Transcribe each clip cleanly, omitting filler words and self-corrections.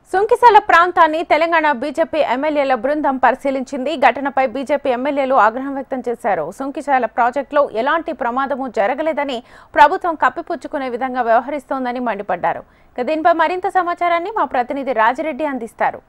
సుంకిశాల ప్రాంతాన్ని తెలంగాణ బీజేపీ ఎమ్మెల్యేల బృందం పరిశీలించింది. ఘటనపై బీజేపీ ఎమ్మెల్యేలు ఆగ్రహం వ్యక్తం చేశారు. సుంకిశాల ప్రాజెక్టులో ఎలాంటి ప్రమాదము జరగలేదని ప్రభుత్వం కప్పిపుచ్చుకునే విధంగా వ్యవహరిస్తోందని మండిపడ్డారు. దీనిపై మరింత సమాచారాన్ని మా ప్రతినిధి రాజిరెడ్డి అందిస్తారు.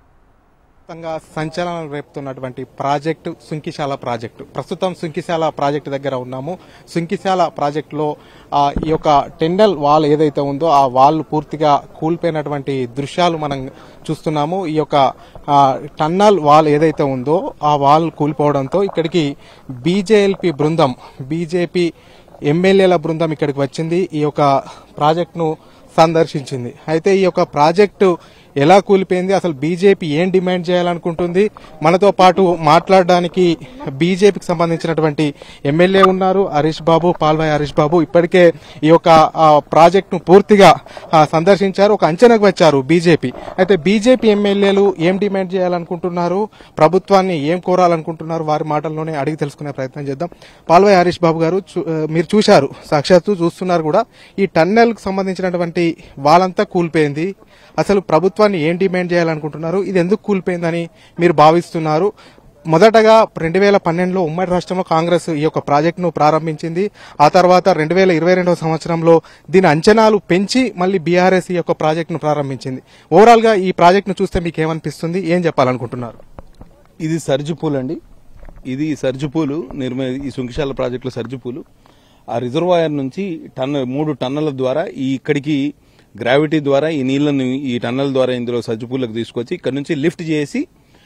సంచలనం రేపుతున్నటువంటి ప్రాజెక్టు సుంకిశాల ప్రాజెక్టు. ప్రస్తుతం సుంకిశాల ప్రాజెక్టు దగ్గర ఉన్నాము. సుంకిశాల ప్రాజెక్టులో ఈ యొక్క టెండల్ వాల్ ఏదైతే ఉందో ఆ వాల్ పూర్తిగా కూలిపోయినటువంటి దృశ్యాలు మనం చూస్తున్నాము. ఈ యొక్క టన్నల్ వాల్ ఏదైతే ఉందో ఆ వాల్ కూలిపోవడంతో ఇక్కడికి బీజేఎల్పీ బృందం, బీజేపీ ఎమ్మెల్యేల బృందం ఇక్కడికి వచ్చింది. ఈ యొక్క ప్రాజెక్టును సందర్శించింది. అయితే ఈ యొక్క ప్రాజెక్టు ఎలా కూలిపోయింది, అసలు బీజేపీ ఏం డిమాండ్ చేయాలనుకుంటుంది, మనతో పాటు మాట్లాడడానికి బీజేపీకి సంబంధించినటువంటి ఎమ్మెల్యే ఉన్నారు, హరీష్ బాబు, పాల్వాయి హరీష్ బాబు. ఇప్పటికే ఈ యొక్క ప్రాజెక్టును పూర్తిగా సందర్శించారు, ఒక అంచనాకు వచ్చారు బీజేపీ. అయితే బీజేపీ ఎమ్మెల్యేలు ఏం డిమాండ్ చేయాలనుకుంటున్నారు, ప్రభుత్వాన్ని ఏం కోరాలనుకుంటున్నారు, వారి మాటల్లోనే అడిగి తెలుసుకునే ప్రయత్నం చేద్దాం. పాల్వాయి హరీష్ బాబు గారు, మీరు చూశారు, సాక్షాత్తు చూస్తున్నారు కూడా, ఈ టన్నెల్ కు సంబంధించినటువంటి వాళ్ళంతా కూలిపోయింది. అసలు ప్రభుత్వాన్ని ఏం డిమాండ్ చేయాలనుకుంటున్నారు, ఇది ఎందుకు కూలిపోయిందని మీరు భావిస్తున్నారు? మొదటగా 2012లో ఉమ్మడి రాష్ట్రంలో కాంగ్రెస్ ఈ యొక్క ప్రాజెక్టును ప్రారంభించింది. ఆ తర్వాత 2022 సంవత్సరంలో దీని అంచనాలు పెంచి మళ్ళీ బీఆర్ఎస్ ఈ యొక్క ప్రాజెక్టును ప్రారంభించింది. ఓవరాల్ గా ఈ ప్రాజెక్టును చూస్తే మీకు ఏమనిపిస్తుంది, ఏం చెప్పాలనుకుంటున్నారు? ఇది సర్జిపూల్ అండి. ఇది సర్జిపూలు ఈ సుంకిశాల ప్రాజెక్టులో సర్జిపూలు. ఆ రిజర్వాయర్ నుంచి 3 టన్నుల ద్వారా ఇక్కడికి గ్రావిటీ ద్వారా ఈ నీళ్లను ఈ టన్నల్ ద్వారా ఇందులో సజ్జుపూలకు తీసుకొచ్చి ఇక్కడ నుంచి లిఫ్ట్ చేసి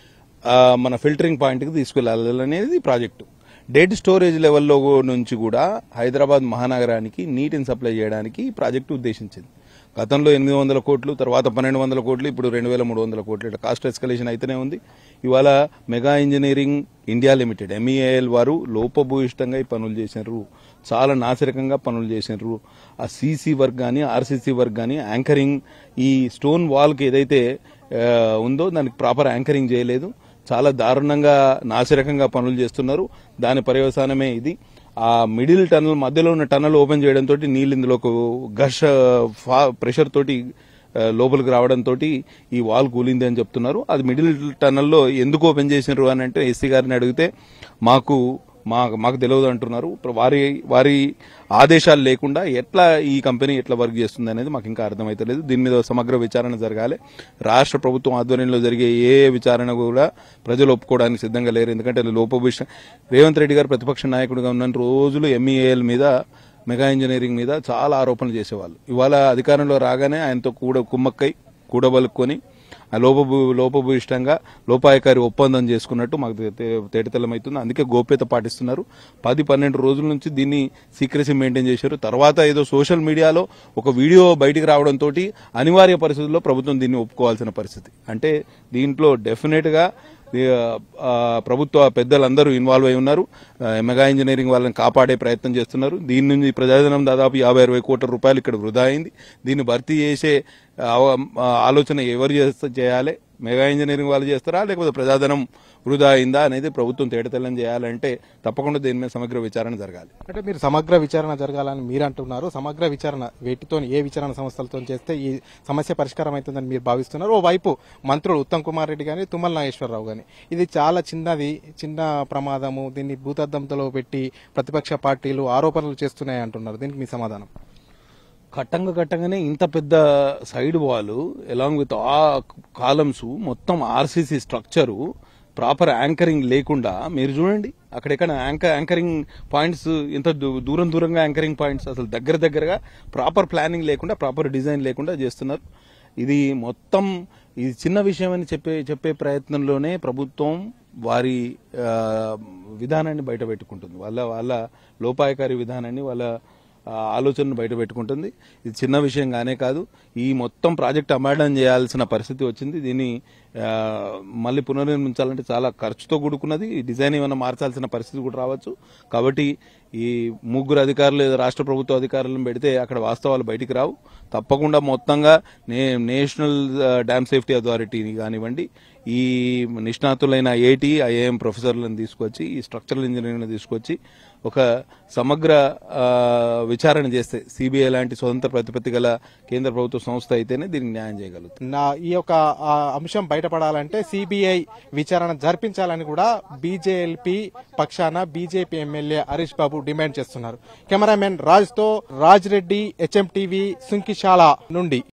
మన ఫిల్టరింగ్ పాయింట్కి తీసుకెళ్లాలనేది ప్రాజెక్టు. డెడ్ స్టోరేజ్ లెవెల్లో నుంచి కూడా హైదరాబాద్ మహానగరానికి నీటిని సప్లై చేయడానికి ఈ ప్రాజెక్టు ఉద్దేశించింది. గతంలో 800 కోట్లు, తర్వాత 1200 కోట్లు, ఇప్పుడు 2300 కోట్లు. ఇట్లా కాస్ట్ ఎస్కలేషన్ అయితేనే ఉంది. ఇవాళ mega engineering India limited MEIL వారు లోపభూయిష్టంగా ఈ పనులు చేసినారు, చాలా నాసిరకంగా పనులు చేసినారు. ఆ CC వర్క్ కానీ RCC వర్క్ కానీ యాంకరింగ్, ఈ స్టోన్ వాల్కి ఏదైతే ఉందో దానికి ప్రాపర్ యాంకరింగ్ చేయలేదు. చాలా దారుణంగా నాసిరకంగా పనులు చేస్తున్నారు. దాని పర్యవసానమే ఇది. ఆ మిడిల్ టన్నల్ మధ్యలో ఉన్న టన్నల్ ఓపెన్ చేయడంతో నీళ్ళు ఇందులోకి ఘర్ష ప్రెషర్ తోటి లోపలికి రావడంతో ఈ వాల్ కూలింది అని చెప్తున్నారు. అది మిడిల్ టన్నల్లో ఎందుకు ఓపెన్ చేసినారు అని అంటే ఎస్సీ గారిని అడిగితే మాకు తెలియదు అంటున్నారు. వారి ఆదేశాలు లేకుండా ఎట్లా ఈ కంపెనీ ఎట్లా వర్క్ చేస్తుంది అనేది మాకు ఇంకా అర్థమైతలేదు. దీని మీద సమగ్ర విచారణ జరగాలి. రాష్ట్ర ప్రభుత్వం ఆధ్వర్యంలో జరిగే ఏ విచారణ కూడా ప్రజలు ఒప్పుకోవడానికి సిద్ధంగా లేరు. ఎందుకంటే లోపభూయిష్టం రేవంత్ రెడ్డి గారు ప్రతిపక్ష నాయకుడిగా ఉన్న రోజులు MEIL మీద, మెగా ఇంజనీరింగ్ మీద చాలా ఆరోపణలు చేసేవాళ్ళు. ఇవాళ అధికారంలో రాగానే ఆయనతో కూడబలుక్కొని లోపభూయిష్టంగా లోపాయకారి ఒప్పందం చేసుకున్నట్టు మాకు తేటతెల్లమవుతుంది. అందుకే గోప్యత పాటిస్తున్నారు. 10-12 రోజుల నుంచి దీన్ని సీక్రెసీ మెయింటైన్ చేశారు. తర్వాత ఏదో సోషల్ మీడియాలో ఒక వీడియో బయటికి రావడంతో అనివార్య పరిస్థితుల్లో ప్రభుత్వం దీన్ని ఒప్పుకోవాల్సిన పరిస్థితి. అంటే దీంట్లో డెఫినెట్ గా ప్రభుత్వ పెద్దలందరూ ఇన్వాల్వ్ అయి ఉన్నారు. మెగా ఇంజనీరింగ్ వాళ్ళని కాపాడే ప్రయత్నం చేస్తున్నారు. దీని నుంచి ప్రజాధనం దాదాపు 50-60 కోట్ల రూపాయలు ఇక్కడ వృధా అయింది. దీన్ని భర్తీ చేసే ఆలోచన ఎవరు చేయాలి? మెగా ఇంజనీరింగ్ వాళ్ళు చేస్తారా, లేకపోతే ప్రజాధనం వృధా అయిందా అనేది ప్రభుత్వం తేటతెల్లం చేయాలంటే తప్పకుండా దీని మీద సమగ్ర విచారణ జరగాలి. అంటే మీరు సమగ్ర విచారణ జరగాలని మీరు అంటున్నారు. సమగ్ర విచారణ వేటితో, ఏ విచారణ సంస్థలతో చేస్తే ఈ సమస్య పరిష్కారం అవుతుందని మీరు భావిస్తున్నారు? ఓవైపు మంత్రులు ఉత్తమ్ కుమార్ రెడ్డి కానీ, తుమ్మల నాగేశ్వరరావు కానీ, ఇది చాలా చిన్న ప్రమాదము, దీన్ని భూతద్దంతో పెట్టి ప్రతిపక్ష పార్టీలు ఆరోపణలు చేస్తున్నాయి అంటున్నారు. దీనికి మీ సమాధానం? కట్టంగానే ఇంత పెద్ద సైడ్ వాల్ అలాంగ్ విత్ ఆ కాలమ్స్, మొత్తం RCC స్ట్రక్చరు, ప్రాపర్ యాంకరింగ్ లేకుండా మీరు చూడండి. అక్కడెక్కడ యాంకరింగ్ పాయింట్స్, ఇంత దూరంగా యాంకరింగ్ పాయింట్స్, అసలు దగ్గరగా ప్రాపర్ ప్లానింగ్ లేకుండా, ప్రాపర్ డిజైన్ లేకుండా చేస్తున్నారు. ఇది మొత్తం ఇది చిన్న విషయం అని చెప్పే ప్రయత్నంలోనే ప్రభుత్వం వారి విధానాన్ని బయట పెట్టుకుంటుంది. వాళ్ళ లోపాయకారి విధానాన్ని, వాళ్ళ ఆలోచనను బయట పెట్టుకుంటుంది. ఇది చిన్న విషయంగానే కాదు, ఈ మొత్తం ప్రాజెక్ట్ అమాండం చేయాల్సిన పరిస్థితి వచ్చింది. దీన్ని మళ్ళీ పునర్నిర్మించాలంటే చాలా ఖర్చుతో కూడుకున్నది. డిజైన్ ఏమైనా మార్చాల్సిన పరిస్థితి కూడా రావచ్చు. కాబట్టి ఈ 3 అధికారులు లేదా రాష్ట్ర ప్రభుత్వ అధికారులను పెడితే అక్కడ వాస్తవాలు బయటికి రావు. తప్పకుండా మొత్తంగా నేషనల్ డ్యామ్ సేఫ్టీ అథారిటీని కానివ్వండి, ఈ నిష్ణాతులైన IIM ప్రొఫెసర్లను తీసుకొచ్చి, ఈ స్ట్రక్చరల్ ఇంజనీరింగ్ తీసుకొచ్చి ఒక సమగ్ర విచారణ చేస్తే సిబిఐ లాంటి స్వతంత్ర ప్రతిపత్తి గల కేంద్ర ప్రభుత్వ సంస్థ అయితేనే దీనికి న్యాయం చేయగలుగుతుంది. ఈ యొక్క అంశం బయటపడాలంటే సిబిఐ విచారణ జరిపించాలని కూడా బీజేపీ పక్షాన BJP MLA Harish Babu demand చేస్తున్నారు. కెమెరామెన్ రాజ్ తో రాజ్ రెడ్డి, HM టీవీ, సుంకిశాల నుండి.